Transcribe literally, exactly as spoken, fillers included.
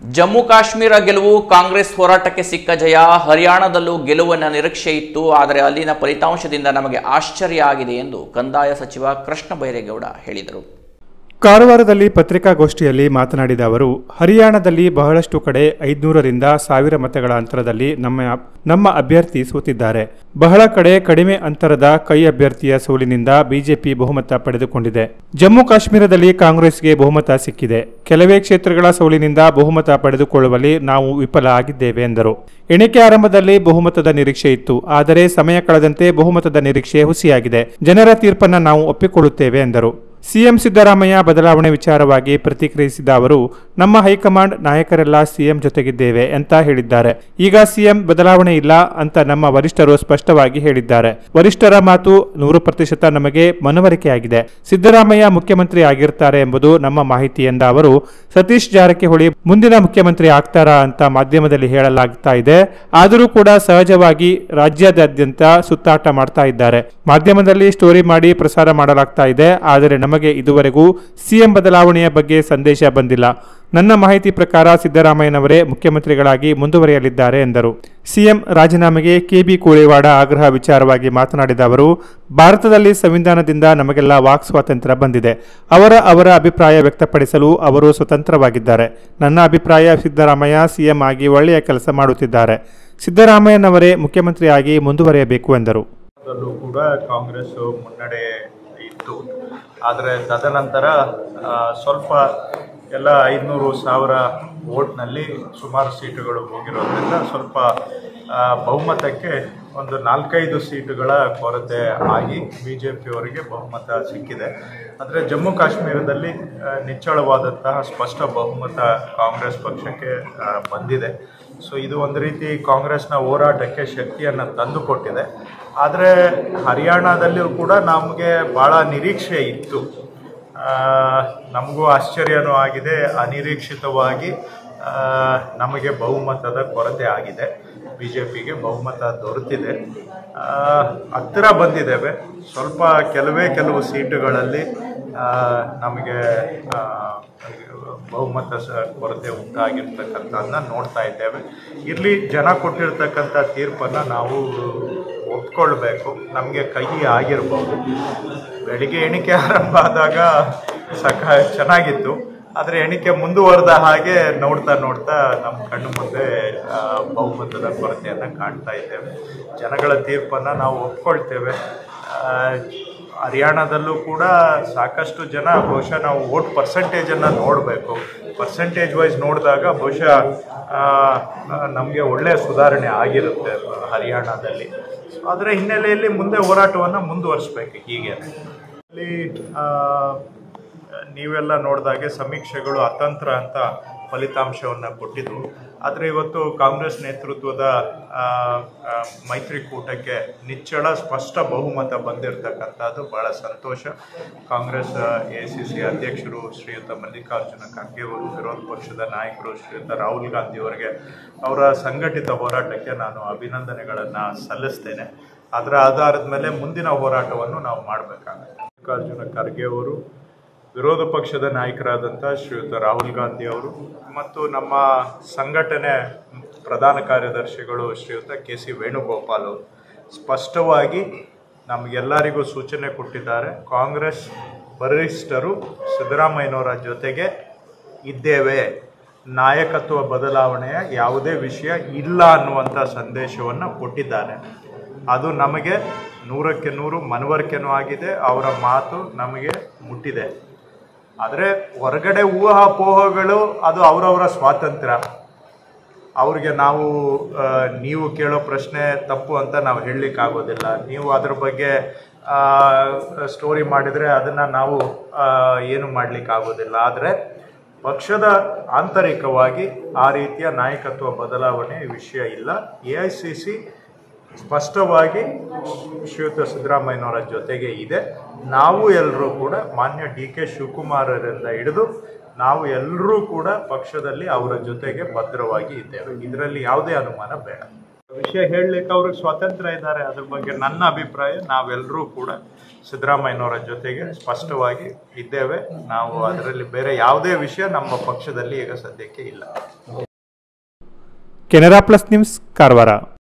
ಜಮ್ಮು ಕಾಶ್ಮೀರ ಗೆಲುವು ಕಾಂಗ್ರೆಸ್ ಹೋರಾಟಕ್ಕೆ ಸಿಕ್ಕ ಜಯ. ಹರಿಯಾಣದಲ್ಲೂ ಗೆಲುವಿನ ನಿರೀಕ್ಷೆ ಇತ್ತು, ಆದರೆ ಅಲ್ಲಿನ ಫಲಿತಾಂಶದಿಂದ ನಮಗೆ ಆಶ್ಚರ್ಯ ಆಗಿದೆ ಎಂದು ಕಂದಾಯ ಸಚಿವ ಕೃಷ್ಣ ಬೈರೇಗೌಡ ಹೇಳಿದರು. ಕಾರವಾರದಲ್ಲಿ ಪತ್ರಿಕಾಗೋಷ್ಠಿಯಲ್ಲಿ ಮಾತನಾಡಿದ ಅವರು, ಹರಿಯಾಣದಲ್ಲಿ ಬಹಳಷ್ಟು ಕಡೆ ಐದುನೂರರಿಂದ ಸಾವಿರ ಮತಗಳ ಅಂತರದಲ್ಲಿ ನಮ್ಮ ನಮ್ಮ ಅಭ್ಯರ್ಥಿ ಸೋತಿದ್ದಾರೆ. ಬಹಳ ಕಡೆ ಕಡಿಮೆ ಅಂತರದ ಕೈ ಅಭ್ಯರ್ಥಿಯ ಸೋಲಿನಿಂದ ಬಿಜೆಪಿ ಬಹುಮತ ಪಡೆದುಕೊಂಡಿದೆ. ಜಮ್ಮು ಕಾಶ್ಮೀರದಲ್ಲಿ ಕಾಂಗ್ರೆಸ್ಗೆ ಬಹುಮತ ಸಿಕ್ಕಿದೆ. ಕೆಲವೇ ಕ್ಷೇತ್ರಗಳ ಸೋಲಿನಿಂದ ಬಹುಮತ ಪಡೆದುಕೊಳ್ಳುವಲ್ಲಿ ನಾವು ವಿಫಲ ಆಗಿದ್ದೇವೆ ಎಂದರು. ಎಣಿಕೆ ಆರಂಭದಲ್ಲಿ ಬಹುಮತದ ನಿರೀಕ್ಷೆ ಇತ್ತು, ಆದರೆ ಸಮಯ ಕಳೆದಂತೆ ಬಹುಮತದ ನಿರೀಕ್ಷೆ ಹುಸಿಯಾಗಿದೆ. ಜನರ ತೀರ್ಪನ್ನು ನಾವು ಒಪ್ಪಿಕೊಳ್ಳುತ್ತೇವೆ ಎಂದರು. ಸಿಎಂ ಸಿದ್ದರಾಮಯ್ಯ ಬದಲಾವಣೆ ವಿಚಾರವಾಗಿ ಪ್ರತಿಕ್ರಿಯಿಸಿದ ಅವರು, ನಮ್ಮ ಹೈಕಮಾಂಡ್ ನಾಯಕರೆಲ್ಲ ಸಿಎಂ ಜೊತೆಗಿದ್ದೇವೆ ಅಂತ ಹೇಳಿದ್ದಾರೆ. ಈಗ ಸಿಎಂ ಬದಲಾವಣೆ ಇಲ್ಲ ಅಂತ ನಮ್ಮ ವರಿಷ್ಠರು ಸ್ಪಷ್ಟವಾಗಿ ಹೇಳಿದ್ದಾರೆ. ವರಿಷ್ಠರ ಮಾತು ನೂರು ಪ್ರತಿಶತ ನಮಗೆ ಮನವರಿಕೆಯಾಗಿದೆ. ಸಿದ್ದರಾಮಯ್ಯ ಮುಖ್ಯಮಂತ್ರಿ ಆಗಿರ್ತಾರೆ ಎಂಬುದು ನಮ್ಮ ಮಾಹಿತಿ ಎಂದ ಅವರು, ಸತೀಶ್ ಜಾರಕಿಹೊಳಿ ಮುಂದಿನ ಮುಖ್ಯಮಂತ್ರಿ ಆಗ್ತಾರಾ ಅಂತ ಮಾಧ್ಯಮದಲ್ಲಿ ಹೇಳಲಾಗ್ತಾ ಇದೆ. ಆದರೂ ಕೂಡ ಸಹಜವಾಗಿ ರಾಜ್ಯಾದ್ಯಂತ ಸುತ್ತಾಟ ಮಾಡ್ತಾ ಇದ್ದಾರೆ. ಮಾಧ್ಯಮದಲ್ಲಿ ಸ್ಟೋರಿ ಮಾಡಿ ಪ್ರಸಾರ ಮಾಡಲಾಗ್ತಾ ಇದೆ. ಆದರೆ ನಮಗೆ ಇದುವರೆಗೂ ಸಿಎಂ ಬದಲಾವಣೆಯ ಬಗ್ಗೆ ಸಂದೇಶ ಬಂದಿಲ್ಲ. ನನ್ನ ಮಾಹಿತಿ ಪ್ರಕಾರ ಸಿದ್ದರಾಮಯ್ಯನವರೇ ಮುಖ್ಯಮಂತ್ರಿಗಳಾಗಿ ಮುಂದುವರಿಯಲಿದ್ದಾರೆ ಎಂದರು. ಸಿಎಂ ರಾಜೀನಾಮೆಗೆ ಕೆಬಿ ಕೋಳಿವಾಡ ಆಗ್ರಹ ವಿಚಾರವಾಗಿ ಮಾತನಾಡಿದ ಅವರು, ಭಾರತದಲ್ಲಿ ಸಂವಿಧಾನದಿಂದ ನಮಗೆಲ್ಲ ವಾಕ್ ಸ್ವಾತಂತ್ರ್ಯ ಬಂದಿದೆ. ಅವರ ಅವರ ಅಭಿಪ್ರಾಯ ವ್ಯಕ್ತಪಡಿಸಲು ಅವರು ಸ್ವತಂತ್ರವಾಗಿದ್ದಾರೆ. ನನ್ನ ಅಭಿಪ್ರಾಯ ಸಿದ್ದರಾಮಯ್ಯ ಸಿಎಂ ಆಗಿ ಒಳ್ಳೆಯ ಕೆಲಸ ಮಾಡುತ್ತಿದ್ದಾರೆ. ಸಿದ್ದರಾಮಯ್ಯನವರೇ ಮುಖ್ಯಮಂತ್ರಿಯಾಗಿ ಮುಂದುವರಿಯಬೇಕು ಎಂದರು. ಕೂಡ ಕಾಂಗ್ರೆಸ್ ಮುನ್ನಡೆ ಇತ್ತು, ಆದರೆ ತದನಂತರ ಸ್ವಲ್ಪ ಎಲ್ಲ ಐದುನೂರು ಸಾವಿರ ವೋಟ್ನಲ್ಲಿ ಸುಮಾರು ಸೀಟುಗಳು ಹೋಗಿರೋದ್ರಿಂದ ಸ್ವಲ್ಪ ಬಹುಮತಕ್ಕೆ ಒಂದು ನಾಲ್ಕೈದು ಸೀಟುಗಳ ಕೊರತೆ ಆಗಿ ಬಿ ಜೆ ಪಿಯವರಿಗೆ ಬಹುಮತ ಸಿಕ್ಕಿದೆ. ಆದರೆ ಜಮ್ಮು ಕಾಶ್ಮೀರದಲ್ಲಿ ನಿಚ್ಚಳವಾದಂತಹ ಸ್ಪಷ್ಟ ಬಹುಮತ ಕಾಂಗ್ರೆಸ್ ಪಕ್ಷಕ್ಕೆ ಬಂದಿದೆ. ಸೊ ಇದು ಒಂದು ರೀತಿ ಕಾಂಗ್ರೆಸ್ನ ಹೋರಾಟಕ್ಕೆ ಶಕ್ತಿಯನ್ನು ತಂದುಕೊಟ್ಟಿದೆ. ಆದರೆ ಹರಿಯಾಣದಲ್ಲಿಯೂ ಕೂಡ ನಮಗೆ ಭಾಳ ನಿರೀಕ್ಷೆ ಇತ್ತು. ನಮಗೂ ಆಶ್ಚರ್ಯನೂ ಆಗಿದೆ. ಅನಿರೀಕ್ಷಿತವಾಗಿ ನಮಗೆ ಬಹುಮತದ ಕೊರತೆ ಆಗಿದೆ. ಬಿ ಜೆ ಪಿಗೆ ಬಹುಮತ ದೊರೆತಿದೆ, ಹತ್ತಿರ ಬಂದಿದ್ದೇವೆ. ಸ್ವಲ್ಪ ಕೆಲವೇ ಕೆಲವು ಸೀಟುಗಳಲ್ಲಿ ನಮಗೆ ಬಹುಮತ ಸ ಕೊರತೆ ಉಂಟಾಗಿರ್ತಕ್ಕಂಥದ್ದನ್ನ ನೋಡ್ತಾ ಇದ್ದೇವೆ. ಇಲ್ಲಿ ಜನ ಕೊಟ್ಟಿರ್ತಕ್ಕಂಥ ತೀರ್ಪನ್ನು ನಾವು ಒಪ್ಕೊಳ್ಬೇಕು. ನಮಗೆ ಕೈ ಆಗಿರ್ಬೋದು. ಬೆಳಿಗ್ಗೆ ಎಣಿಕೆ ಆರಂಭ ಆದಾಗ ಸಕ ಚೆನ್ನಾಗಿತ್ತು, ಆದರೆ ಎಣಿಕೆ ಮುಂದುವರೆದ ಹಾಗೆ ನೋಡ್ತಾ ನೋಡ್ತಾ ನಮ್ಮ ಕಣ್ಣು ಮುಂದೆ ಬಹುಮತದ ಕೊರತೆಯನ್ನು ಕಾಣ್ತಾ ಇದ್ದೇವೆ. ಜನಗಳ ತೀರ್ಪನ್ನು ನಾವು ಒಪ್ಕೊಳ್ತೇವೆ. ಹರಿಯಾಣದಲ್ಲೂ ಕೂಡ ಸಾಕಷ್ಟು ಜನ ಬಹುಶಃ ನಾವು ವೋಟ್ ಪರ್ಸೆಂಟೇಜನ್ನು ನೋಡಬೇಕು. ಪರ್ಸೆಂಟೇಜ್ ವೈಸ್ ನೋಡಿದಾಗ ಬಹುಶಃ ನಮಗೆ ಒಳ್ಳೆಯ ಸುಧಾರಣೆ ಆಗಿರುತ್ತೆ ಹರಿಯಾಣದಲ್ಲಿ. ಅದರ ಹಿನ್ನೆಲೆಯಲ್ಲಿ ಮುಂದೆ ಹೋರಾಟವನ್ನು ಮುಂದುವರಿಸಬೇಕು. ಹೀಗೆ ಇಲ್ಲಿ ನೀವೆಲ್ಲ ನೋಡಿದಾಗೆ ಸಮೀಕ್ಷೆಗಳು ಅತಂತ್ರ ಅಂತ ಫಲಿತಾಂಶವನ್ನು ಕೊಟ್ಟಿದ್ದು. ಆದರೆ ಇವತ್ತು ಕಾಂಗ್ರೆಸ್ ನೇತೃತ್ವದ ಮೈತ್ರಿಕೂಟಕ್ಕೆ ನಿಚ್ಚಳ ಸ್ಪಷ್ಟ ಬಹುಮತ ಬಂದಿರತಕ್ಕಂಥದ್ದು ಭಾಳ ಸಂತೋಷ. ಕಾಂಗ್ರೆಸ್ ಎ ಸಿ ಸಿ ಅಧ್ಯಕ್ಷರು ಶ್ರೀಯುತ ಮಲ್ಲಿಕಾರ್ಜುನ ಖರ್ಗೆ ಅವರು, ವಿರೋಧ ಪಕ್ಷದ ನಾಯಕರು ಶ್ರೀಯುತ ರಾಹುಲ್ ಗಾಂಧಿ ಅವರಿಗೆ ಅವರ ಸಂಘಟಿತ ಹೋರಾಟಕ್ಕೆ ನಾನು ಅಭಿನಂದನೆಗಳನ್ನು ಸಲ್ಲಿಸ್ತೇನೆ. ಅದರ ಆಧಾರದ ಮೇಲೆ ಮುಂದಿನ ಹೋರಾಟವನ್ನು ನಾವು ಮಾಡಬೇಕಾಗುತ್ತೆ. ಮಲ್ಲಿಕಾರ್ಜುನ ಖರ್ಗೆ ಅವರು, ವಿರೋಧ ಪಕ್ಷದ ನಾಯಕರಾದಂಥ ಶ್ರೀಯುತ ರಾಹುಲ್ ಗಾಂಧಿ ಅವರು ಮತ್ತು ನಮ್ಮ ಸಂಘಟನೆ ಪ್ರಧಾನ ಕಾರ್ಯದರ್ಶಿಗಳು ಶ್ರೀಯುತ ಕೆ ಸಿ ವೇಣುಗೋಪಾಲ್ ಅವರು ಸ್ಪಷ್ಟವಾಗಿ ನಮಗೆಲ್ಲರಿಗೂ ಸೂಚನೆ ಕೊಟ್ಟಿದ್ದಾರೆ. ಕಾಂಗ್ರೆಸ್ ವರಿಷ್ಠರು ಸಿದ್ದರಾಮಯ್ಯನವರ ಜೊತೆಗೆ ಇದ್ದೇವೆ, ನಾಯಕತ್ವ ಬದಲಾವಣೆಯ ಯಾವುದೇ ವಿಷಯ ಇಲ್ಲ ಅನ್ನುವಂಥ ಸಂದೇಶವನ್ನು ಕೊಟ್ಟಿದ್ದಾರೆ. ಅದು ನಮಗೆ ನೂರಕ್ಕೆ ನೂರು ಮನವರಿಕೆನೂ ಆಗಿದೆ. ಅವರ ಮಾತು ನಮಗೆ ಮುಟ್ಟಿದೆ. ಆದರೆ ಹೊರಗಡೆ ಊಹಾಪೋಹಗಳು ಅದು ಅವರವರ ಸ್ವಾತಂತ್ರ್ಯ. ಅವ್ರಿಗೆ ನಾವು ನೀವು ಕೇಳೋ ಪ್ರಶ್ನೆ ತಪ್ಪು ಅಂತ ನಾವು ಹೇಳಲಿಕ್ಕಾಗೋದಿಲ್ಲ. ನೀವು ಅದ್ರ ಬಗ್ಗೆ ಸ್ಟೋರಿ ಮಾಡಿದರೆ ಅದನ್ನು ನಾವು ಏನು ಮಾಡಲಿಕ್ಕಾಗೋದಿಲ್ಲ. ಆದರೆ ಪಕ್ಷದ ಆಂತರಿಕವಾಗಿ ಆ ರೀತಿಯ ನಾಯಕತ್ವ ಬದಲಾವಣೆ ವಿಷಯ ಇಲ್ಲ. ಎ ಐ ಸಿ ಸಿ ಸ್ಪಷ್ಟವಾಗಿ ಶ್ರೀಯುತ ಸಿದ್ದರಾಮಯ್ಯನವರ ಜೊತೆಗೆ ಇದೆ. ನಾವು ಎಲ್ಲರೂ ಕೂಡ ಮಾನ್ಯ ಡಿ ಕೆ ಶಿವಕುಮಾರರಿಂದ ಹಿಡಿದು ನಾವು ಎಲ್ಲರೂ ಕೂಡ ಪಕ್ಷದಲ್ಲಿ ಅವರ ಜೊತೆಗೆ ಭದ್ರವಾಗಿ ಇದ್ದೇವೆ. ಇದರಲ್ಲಿ ಯಾವುದೇ ಅನುಮಾನ ಬೇಡ. ವಿಷಯ ಹೇಳಲಿಕ್ಕೆ ಅವ್ರಿಗೆ ಸ್ವಾತಂತ್ರ್ಯ ಇದ್ದಾರೆ. ಅದ್ರ ಬಗ್ಗೆ ನನ್ನ ಅಭಿಪ್ರಾಯ, ನಾವೆಲ್ಲರೂ ಕೂಡ ಸಿದ್ದರಾಮಯ್ಯನವರ ಜೊತೆಗೆ ಸ್ಪಷ್ಟವಾಗಿ ಇದ್ದೇವೆ. ನಾವು ಅದರಲ್ಲಿ ಬೇರೆ ಯಾವುದೇ ವಿಷಯ ನಮ್ಮ ಪಕ್ಷದಲ್ಲಿ ಈಗ ಸದ್ಯಕ್ಕೆ ಇಲ್ಲ. Canara Plus News, Karwar.